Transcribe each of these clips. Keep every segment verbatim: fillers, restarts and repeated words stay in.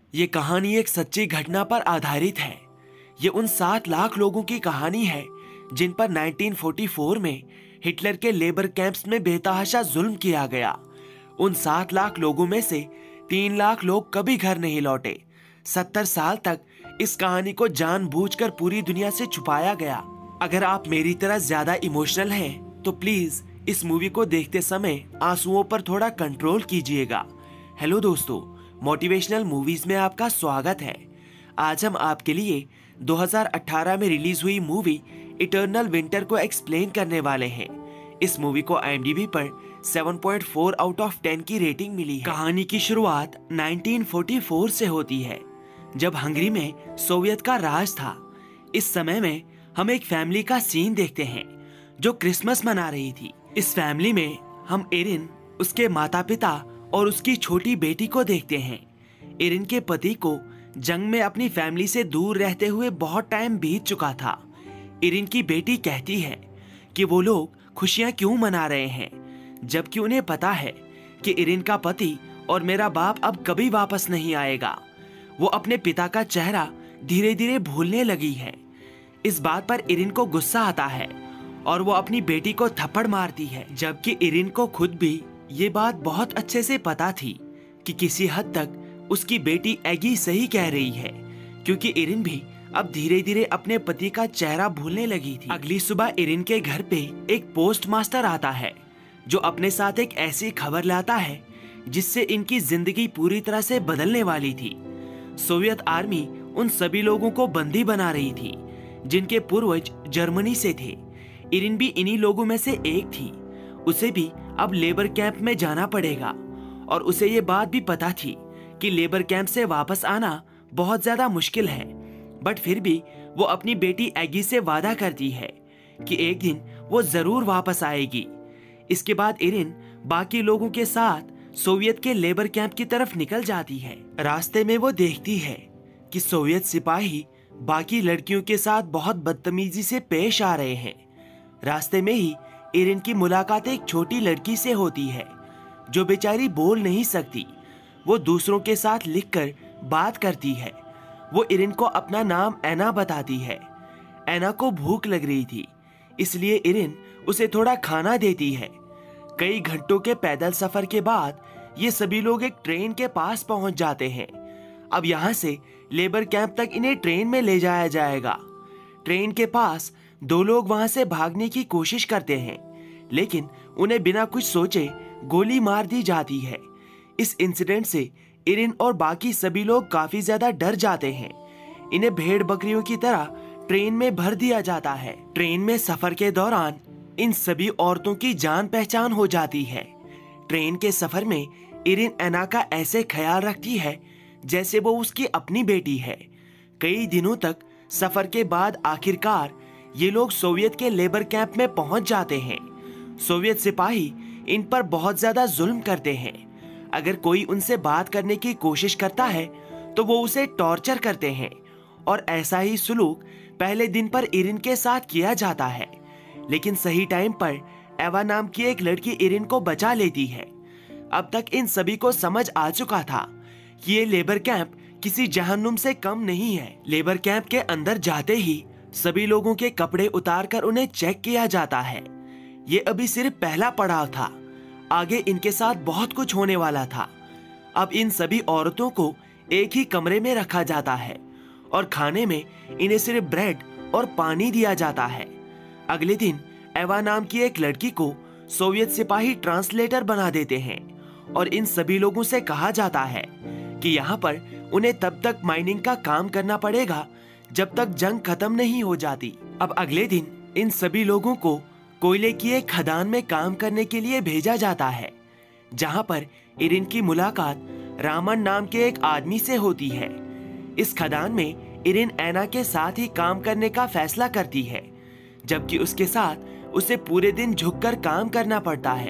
ये कहानी एक सच्ची घटना पर आधारित है। ये उन सात लाख लोगों की कहानी है जिन पर नाइनटीन फोर्टी फोर में हिटलर के लेबर कैंप्स में बेतहाशा जुल्म किया गया। उन सात लाख लोगों में से तीन लाख लोग कभी घर नहीं लौटे। सत्तर साल तक इस कहानी को जानबूझकर पूरी दुनिया से छुपाया गया। अगर आप मेरी तरह ज्यादा इमोशनल हैं, तो प्लीज इस मूवी को देखते समय आंसुओं पर थोड़ा कंट्रोल कीजिएगा। हेलो दोस्तों, मोटिवेशनल मूवीज में आपका स्वागत है। आज हम आपके लिए दो हज़ार अठारह में रिलीज हुई मूवी इटर्नल विंटर को एक्सप्लेन करने वाले हैं। इस मूवी को आई एम डी बी पर seven point four out of ten की रेटिंग मिली है। कहानी की शुरुआत नाइनटीन फोर्टी फोर से होती है, जब हंगरी में सोवियत का राज था। इस समय में हम एक फैमिली का सीन देखते हैं जो क्रिसमस मना रही थी। इस फैमिली में हम एरिन, उसके माता पिता और उसकी छोटी बेटी को देखते हैं। एरिन के पति को जंग में अपनी फैमिली से दूर रहते हुए बहुत टाइम बीत चुका था। एरिन की बेटी कहती है कि वो लोग खुशियां क्यों मना रहे हैं, जबकि उन्हें पता है कि एरिन का पति और मेरा बाप अब कभी वापस नहीं आएगा। वो अपने पिता का चेहरा धीरे धीरे भूलने लगी है। इस बात पर एरिन को गुस्सा आता है और वो अपनी बेटी को थप्पड़ मारती है, जबकि एरिन को खुद भी ये बात बहुत अच्छे से पता थी कि किसी हद तक उसकी बेटी एगी सही कह रही है, क्योंकि एरिन भी अब धीरे धीरे अपने पति का चेहरा भूलने लगी थी। अगली सुबह एरिन के घर पे एक पोस्ट मास्टर आता है जो अपने साथ एक ऐसी खबर लाता है जिससे इनकी जिंदगी पूरी तरह से बदलने वाली थी। सोवियत आर्मी उन सभी लोगों को बंदी बना रही थी जिनके पूर्वज जर्मनी से थे। एरिन भी इन्हीं लोगों में से एक थी। उसे भी अब लेबर कैंप में जाना पड़ेगा और उसे ये बात भी पता थी कि लेबर कैंप से वापस आना बहुत ज्यादा मुश्किल है। बट फिर भी वो अपनी बेटी एगी से वादा करती है कि एक दिन वो जरूर वापस आएगी। इसके बाद एरिन बाकी लोगों के साथ सोवियत के लेबर कैंप की तरफ निकल जाती है। रास्ते में वो देखती है कि सोवियत सिपाही बाकी लड़कियों के साथ बहुत बदतमीजी से पेश आ रहे हैं। रास्ते में ही एरिन की मुलाकात एक छोटी लड़की से होती है जो बेचारी बोल नहीं सकती। वो दूसरों के साथ लिखकर बात करती है। वो एरिन को अपना नाम एना बताती है। एना को भूख लग रही थी, इसलिए एरिन उसे थोड़ा खाना देती है। कई घंटों के पैदल सफर के बाद ये सभी लोग एक ट्रेन के पास पहुंच जाते हैं। अब यहाँ से लेबर कैंप तक इन्हें ट्रेन में ले जाया जाएगा। ट्रेन के पास दो लोग वहां से भागने की कोशिश करते हैं, लेकिन उन्हें बिना कुछ सोचे गोली मार दी जाती है। इस इंसिडेंट से एरिन और बाकी सभी लोग काफी ज्यादा डर जाते हैं। इन्हें भेड़ बकरियों की तरह ट्रेन में भर दिया जाता है। ट्रेन में सफर के दौरान इन सभी औरतों की जान पहचान हो जाती है। ट्रेन के सफर में एरिन एना का ऐसे ख्याल रखती है जैसे वो उसकी अपनी बेटी है। कई दिनों तक सफर के बाद आखिरकार ये लोग सोवियत के लेबर कैंप में पहुंच जाते हैं। सोवियत सिपाही इन पर बहुत ज्यादा जुल्म करते हैं। अगर कोई उनसे बात करने की कोशिश करता है तो वो उसे टॉर्चर करते हैं, और ऐसा ही सुलूक पहले दिन पर एरिन के साथ किया जाता है। लेकिन सही टाइम पर एवा नाम की एक लड़की एरिन को बचा लेती है। अब तक इन सभी को समझ आ चुका था कि ये लेबर कैंप किसी जहन्नुम से कम नहीं है। लेबर कैंप के अंदर जाते ही सभी लोगों के कपड़े उतारकर उन्हें चेक किया जाता है। ये अभी सिर्फ पहला पड़ाव था, आगे इनके साथ बहुत कुछ होने वाला था। अब इन सभी औरतों को एक ही कमरे में रखा जाता है और खाने में इन्हें सिर्फ ब्रेड और पानी दिया जाता है। अगले दिन एवा नाम की एक लड़की को सोवियत सिपाही ट्रांसलेटर बना देते हैं और इन सभी लोगों से कहा जाता है कि यहाँ पर उन्हें तब तक माइनिंग का काम करना पड़ेगा जब तक जंग खत्म नहीं हो जाती। अब अगले दिन इन सभी लोगों को कोयले की एक खदान में काम करने के लिए भेजा जाता है, जहां पर एरिन की मुलाकात रामन नाम के एक आदमी से होती है। इस खदान में एरिन एना के साथ ही काम करने का फैसला करती है, जबकि उसके साथ उसे पूरे दिन झुककर काम करना पड़ता है।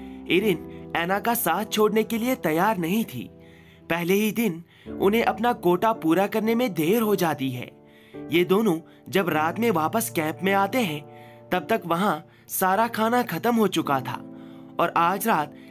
एरिन एना का साथ छोड़ने के लिए तैयार नहीं थी। पहले ही दिन उन्हें अपना कोटा पूरा करने में देर हो जाती है। ये दोनों जब रात में वापस कैंप में आते हैं तब तक वहां सारा खाना खत्म हो चुका था और आज रात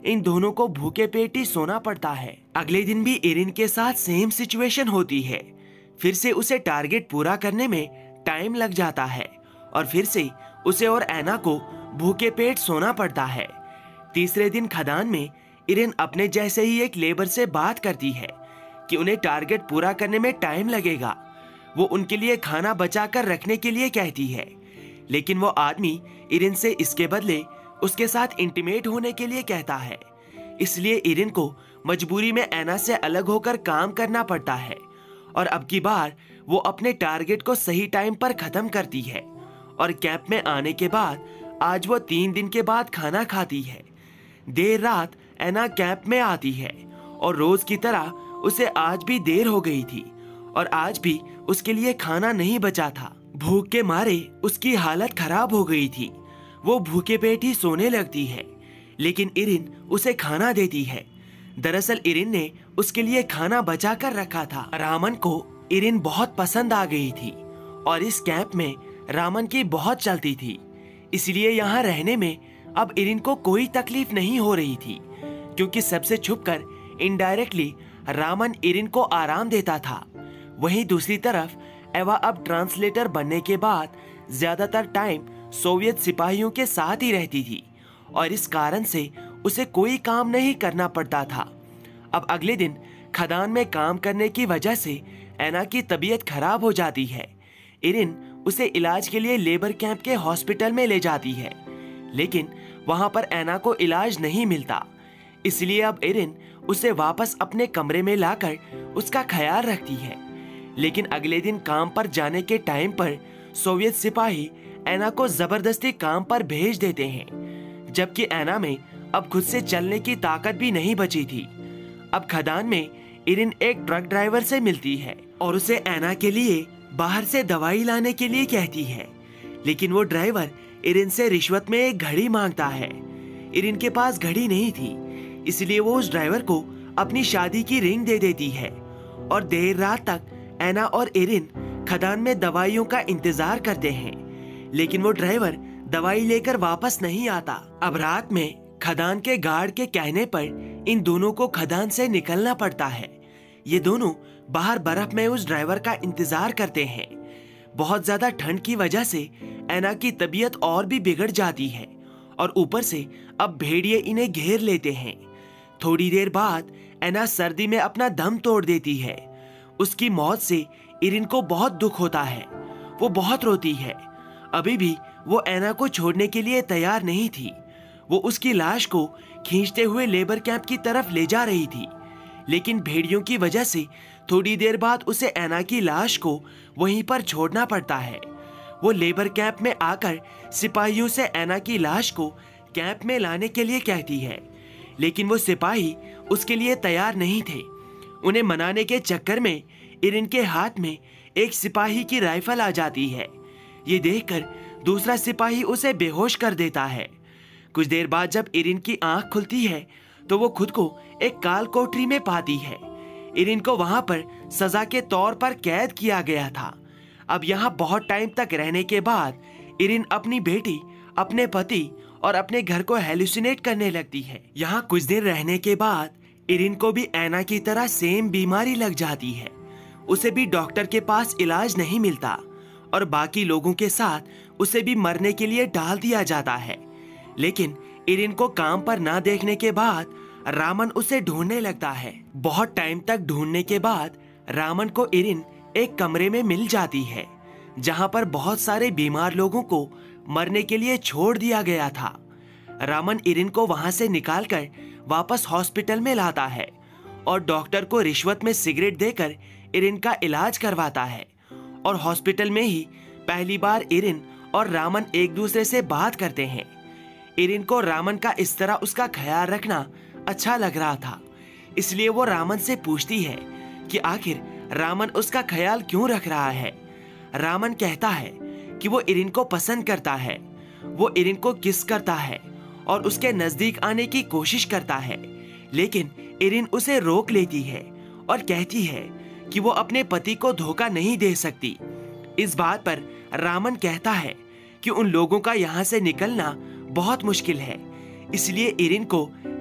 इन दोनों को भूखे पेट ही सोना पड़ता है। अगले दिन भी इरिन के साथ सेम सिचुएशन होती है। फिर से उसे टारगेट पूरा करने में टाइम लग जाता है और फिर से उसे और ऐना को भूखे पेट सोना पड़ता है। तीसरे दिन खदान में इरिन अपने जैसे ही एक लेबर से बात करती है कि उन्हें टारगेट पूरा करने में टाइम लगेगा। वो उनके लिए खाना बचा कर रखने के लिए कहती है, लेकिन वो आदमी इरिन से इसके बदले उसके साथ इंटीमेट होने के लिए कहता है। इसलिए इरिन को मजबूरी में ऐना से अलग होकर काम करना पड़ता है और अब की बार वो अपने टारगेट को सही टाइम पर खत्म करती है और कैंप में आने के बाद आज वो तीन दिन के बाद खाना खाती है। देर रात ऐना कैंप में आती है और रोज की तरह उसे आज भी देर हो गई थी और आज भी उसके लिए खाना नहीं बचा था। भूख के मारे उसकी हालत खराब हो गई थी। वो भूखे पेट ही सोने लगती है, लेकिन इरिन उसे खाना देती है। दरअसल इरिन ने उसके लिए खाना बचा कर रखा था। रामन को इरिन बहुत पसंद आ गई थी और इस कैंप में रामन की बहुत चलती थी, इसलिए यहाँ रहने में अब इरिन को कोई तकलीफ नहीं हो रही थी, क्योंकि सबसे छुपकर इनडायरेक्टली रामन इरिन को आराम देता था। वहीं दूसरी तरफ एवा अब ट्रांसलेटर बनने के बाद ज्यादातर टाइम सोवियत सिपाहियों के साथ ही रहती थी और इस कारण से उसे कोई काम नहीं करना पड़ता था। अब अगले दिन खदान में काम करने की वजह से ऐना की तबीयत खराब हो जाती है। इरिन उसे इलाज के लिए लेबर कैंप के हॉस्पिटल में ले जाती है, लेकिन वहां पर ऐना को इलाज नहीं मिलता। इसलिए अब इरिन उसे वापस अपने कमरे में लाकर उसका ख्याल रखती है। लेकिन अगले दिन काम पर जाने के टाइम पर सोवियत सिपाही ऐना को जबरदस्ती काम पर भेज देते हैं, जबकि ऐना में अब खुद से चलने की ताकत भी नहीं बची थी। अब खदान में इरिन एक ट्रक ड्राइवर से मिलती है और उसे ऐना के लिए बाहर से दवाई लाने के लिए कहती है, लेकिन वो ड्राइवर इरिन से रिश्वत में एक घड़ी मांगता है। इरिन के पास घड़ी नहीं थी, इसलिए वो उस ड्राइवर को अपनी शादी की रिंग दे देती है और देर रात तक ऐना और इरिन खदान में दवाइयों का इंतजार करते हैं, लेकिन वो ड्राइवर दवाई लेकर वापस नहीं आता। अब रात में खदान के गार्ड के कहने पर इन दोनों को खदान से निकलना पड़ता है। ये दोनों बाहर बर्फ में उस ड्राइवर का इंतजार करते हैं। बहुत ज्यादा ठंड की वजह से ऐना की तबीयत और भी बिगड़ जाती है और ऊपर से अब भेड़िए इन्हें घेर लेते हैं। थोड़ी देर बाद ऐना सर्दी में अपना दम तोड़ देती है। उसकी मौत से इरिन को बहुत दुख होता है। वो बहुत रोती है। अभी भी वो ऐना को छोड़ने के लिए तैयार नहीं थी। वो उसकी लाश को खींचते हुए लेबर कैंप की तरफ ले जा रही थी, लेकिन भेड़ियों की वजह से थोड़ी देर बाद उसे ऐना की लाश को वहीं पर छोड़ना पड़ता है। वो लेबर कैंप में आकर सिपाहियों से ऐना की लाश को कैंप में लाने के लिए कहती है, लेकिन वो सिपाही उसके लिए तैयार नहीं थे। उन्हें मनाने के चक्कर में इरिन के हाथ में एक सिपाही की राइफल आ जाती है। ये देखकर दूसरा सिपाही उसे बेहोश कर देता है। कुछ देर बाद जब इरिन की आंख खुलती है तो वो खुद को एक काल कोठरी में पाती है। इरिन को वहां पर सजा के तौर पर कैद किया गया था। अब यहाँ बहुत टाइम तक रहने के बाद इरिन अपनी बेटी, अपने पति और अपने घर को हेलुसिनेट करने लगती है। यहाँ कुछ दिन रहने के बाद इरिन को भी ऐना की तरह सेम बीमारी लग जाती है। उसे भी डॉक्टर के पास इलाज नहीं मिलता और बाकी लोगों के साथ उसे भी मरने के लिए डाल दिया जाता है। लेकिन इरिन को काम पर ना देखने के बाद रामन उसे ढूंढने लगता है। बहुत टाइम तक ढूंढने के बाद रामन को इरिन एक कमरे में मिल जाती है, जहां पर बहुत सारे बीमार लोगों को मरने के लिए छोड़ दिया गया था। रामन इरिन को वहां से निकालकर वापस हॉस्पिटल में लाता है और डॉक्टर को रिश्वत में सिगरेट देकर इरिन का इलाज करवाता है। और हॉस्पिटल में ही पहली बार इरिन और रामन एक दूसरे से बात करते हैं। इरिन को रामन का इस तरह उसका ख्याल रखना अच्छा लग रहा था, इसलिए वो रामन से पूछती है कि आखिर रामन उसका ख्याल क्यों रख रहा है। रामन कहता है कि वो इरिन को पसंद करता है। वो इरिन को किस करता है और उसके नजदीक आने की कोशिश करता है, लेकिन इरिन उसे रोक लेती है और कहती है कि वो अपने पति को धोखा नहीं दे सकती। इस बात पर रामन कहता है कि उन लोगों का यहाँ से निकलना बहुत मुश्किल है, इसलिए इरिन को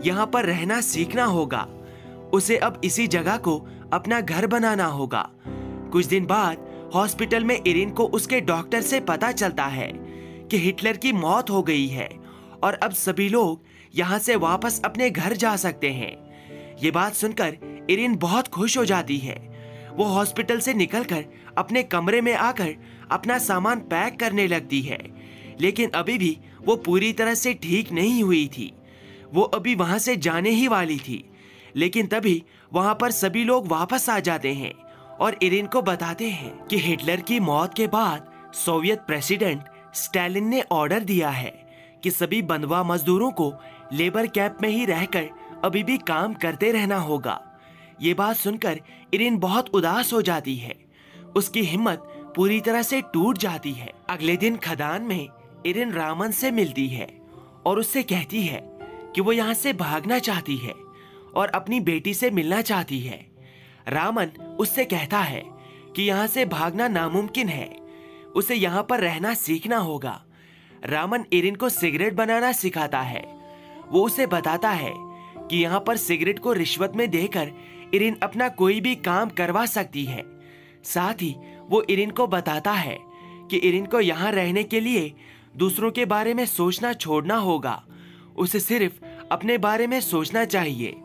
यहाँ पर रहना सीखना होगा। उसे अब इसी जगह को अपना घर बनाना होगा। कुछ दिन बाद हॉस्पिटल में इरिन को उसके डॉक्टर से पता चलता है कि हिटलर की मौत हो गई है और अब सभी लोग यहाँ से वापस अपने घर जा सकते हैं। ये बात सुनकर इरिन बहुत खुश हो जाती है। वो हॉस्पिटल से निकलकर अपने कमरे में आकर अपना सामान पैक करने लगती है, लेकिन अभी भी वो पूरी तरह से ठीक नहीं हुई थी। वो अभी वहां से जाने ही वाली थी, लेकिन तभी वहां पर सभी लोग वापस आ जाते हैं और इरिन को बताते हैं कि हिटलर की मौत के बाद सोवियत प्रेसिडेंट स्टालिन ने ऑर्डर दिया है कि सभी बंधुआ मजदूरों को लेबर कैंप में ही रहकर अभी भी काम करते रहना होगा। ये बात सुनकर इरिन बहुत उदास हो जाती है। उसकी हिम्मत पूरी तरह से टूट जाती है। अगले दिन खदान में इरिन रामन से मिलती है और उससे कहती है कि वो यहाँ से भागना चाहती है और अपनी बेटी से मिलना चाहती है। रामन उससे कहता है कि यहाँ से भागना नामुमकिन है, उसे यहाँ पर रहना सीखना होगा। रामन इरिन को सिगरेट बनाना सिखाता है। वो उसे बताता है कि यहाँ पर सिगरेट को रिश्वत में देकर इरिन अपना कोई भी काम करवा सकती है। साथ ही वो इरिन को बताता है कि इरिन को यहाँ रहने के लिए दूसरों के बारे में सोचना छोड़ना होगा, उसे सिर्फ अपने बारे में सोचना चाहिए।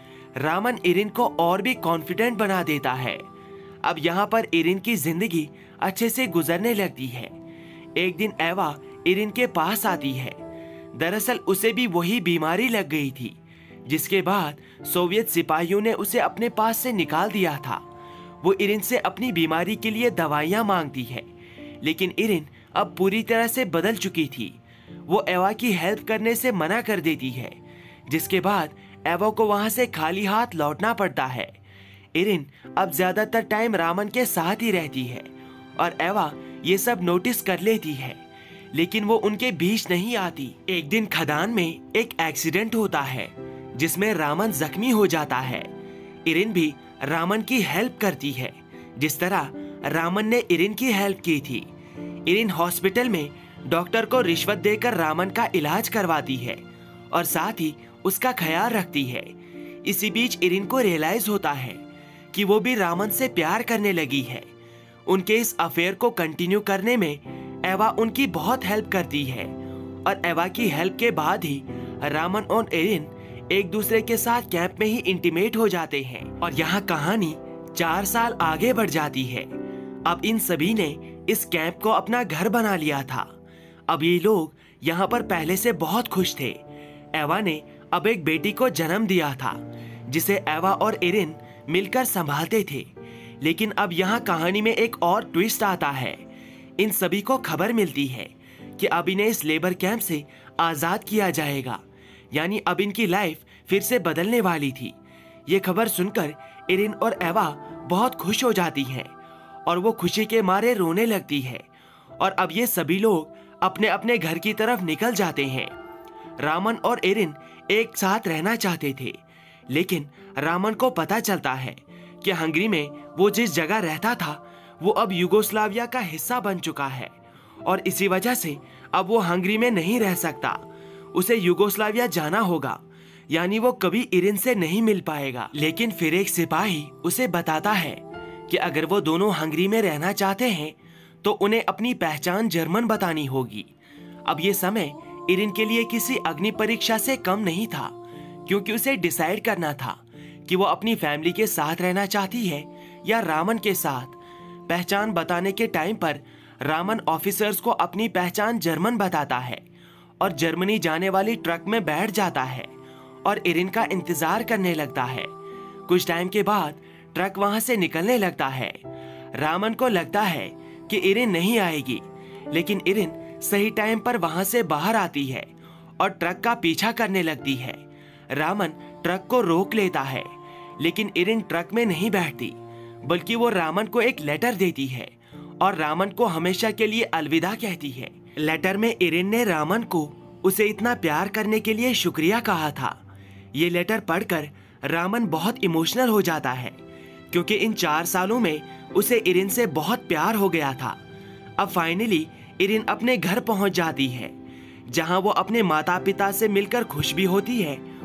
रामन इरिन को और भी कॉन्फिडेंट बना देता है। अब यहाँ पर इरिन की जिंदगी अच्छे से गुजरने लगती है। एक दिन एवा इरिन के पास आती है। दरअसल उसे भी वही बीमारी लग गई थी, जिसके बाद सोवियत सिपाहियों ने उसे अपने पास से निकाल दिया था। वो इरिन से अपनी बीमारी के लिए दवाइयाँ मांगती है, लेकिन इरिन अब पूरी तरह से बदल चुकी थी। वो एवा की हेल्प करने से मना कर देती है, जिसके बाद एवा को वहां से खाली हाथ लौटना पड़ता है। इरिन अब ज्यादातर टाइम रामन के साथ ही रहती है और एवा ये सब नोटिस कर लेती है, लेकिन वो उनके बीच नहीं आती। एक दिन खदान में एक एक्सीडेंट होता है जिसमें रामन जख्मी हो जाता है। इरिन भी रामन की हेल्प करती है, जिस तरह रामन ने इरिन की हेल्प की थी। इरिन हॉस्पिटल में डॉक्टर को रिश्वत देकर रामन का इलाज करवाती है और साथ ही उसका ख्याल रखती है। इसी बीच इरिन को रियलाइज होता है कि वो भी रामन से प्यार करने लगी है। उनके इस अफेयर को कंटिन्यू करने में एवा उनकी बहुत हेल्प करती है और एवा की हेल्प के बाद ही रामन और इरिन एक दूसरे के साथ कैंप में ही इंटीमेट हो जाते हैं और यहाँ कहानी चार साल आगे बढ़ जाती है। अब इन सभी ने इस कैंप को अपना घर बना लिया था। अब ये लोग यहाँ पर पहले से बहुत खुश थे। एवा ने अब एक बेटी को जन्म दिया था, जिसे एवा और इरिन मिलकर संभालते थे। लेकिन अब यहाँ कहानी में एक और ट्विस्ट आता है। इन सभी को खबर मिलती है कि अब इन्हें इस लेबर कैंप से आजाद किया जाएगा, यानी अब इनकी लाइफ फिर से बदलने वाली थी। ये खबर सुनकर इरिन और एवा बहुत खुश हो जाती हैं और वो खुशी के मारे रोने लगती है और अब ये सभी लोग अपने अपने घर की तरफ निकल जाते हैं। रामन और इरिन एक साथ रहना चाहते थे, लेकिन रामन को पता चलता है कि हंगरी में वो जिस जगह रहता था वो अब यूगोस्लाविया का हिस्सा बन चुका है और इसी वजह से अब वो हंगरी में नहीं रह सकता। उसे यूगोस्लाविया जाना होगा, यानी वो कभी इरिन से नहीं मिल पाएगा। लेकिन फिर एक सिपाही उसे बताता है कि अगर वो दोनों हंगरी में रहना चाहते हैं तो उन्हें अपनी पहचान जर्मन बतानी होगी। अब ये समय इरिन के लिए किसी अग्नि परीक्षा से कम नहीं था, क्योंकि उसे डिसाइड करना था कि वो अपनी फैमिली के साथ रहना चाहती है या रामन के साथ। पहचान बताने के टाइम पर रामन ऑफिसर्स को अपनी पहचान जर्मन बताता है और जर्मनी जाने वाली ट्रक में बैठ जाता है और इरिन का इंतजार करने लगता है। कुछ टाइम के बाद ट्रक वहां से निकलने लगता है। रामन को लगता है कि इरिन नहीं आएगी, लेकिन इरिन सही टाइम पर वहां से बाहर आती है और ट्रक का पीछा करने लगती है। रामन ट्रक को रोक लेता है, लेकिन इरिन ट्रक में नहीं बैठती, बल्कि वो रामन को एक लेटर देती है और रामन को हमेशा के लिए अलविदा कहती है। लेटर में इरिन ने रामन को उसे इतना प्यार करने के लिए शुक्रिया कहा था। ये लेटर पढ़कर रामन बहुत इमोशनल हो जाता है, क्योंकि इन चार सालों में उसे इरिन से बहुत प्यार हो गया था। अब फाइनली इरिन अपने घर पहुंच जाती है, जहां वो अपने माता पिता से मिलकर खुश भी होती है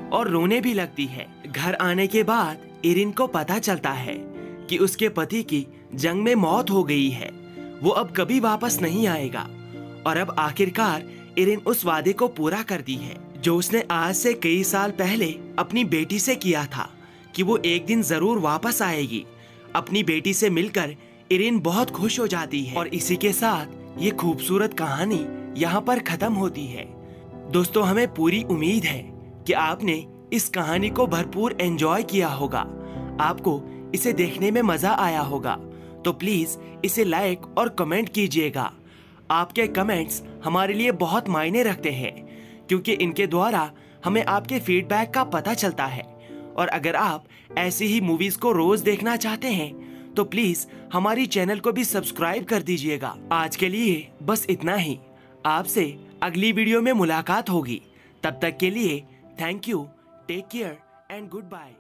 और रोने भी लगती है। घर आने के बाद इरिन को पता चलता है कि उसके पति की जंग में मौत हो गई है, वो अब कभी वापस नहीं आएगा। और अब आखिरकार इरिन उस वादे को पूरा करती है जो उसने आज से कई साल पहले अपनी बेटी से किया था कि वो एक दिन जरूर वापस आएगी। अपनी बेटी से मिलकर इरिन बहुत खुश हो जाती है और इसी के साथ ये खूबसूरत कहानी यहाँ पर खत्म होती है। दोस्तों, हमें पूरी उम्मीद है कि आपने इस कहानी को भरपूर एंजॉय किया होगा, आपको इसे देखने में मजा आया होगा। तो प्लीज इसे लाइक और कमेंट कीजिएगा। आपके कमेंट्स हमारे लिए बहुत मायने रखते हैं क्योंकि इनके द्वारा हमें आपके फीडबैक का पता चलता है। और अगर आप ऐसी ही मूवीज को रोज देखना चाहते हैं तो प्लीज हमारी चैनल को भी सब्सक्राइब कर दीजिएगा। आज के लिए बस इतना ही। आपसे अगली वीडियो में मुलाकात होगी। तब तक के लिए thank you, take care and good bye.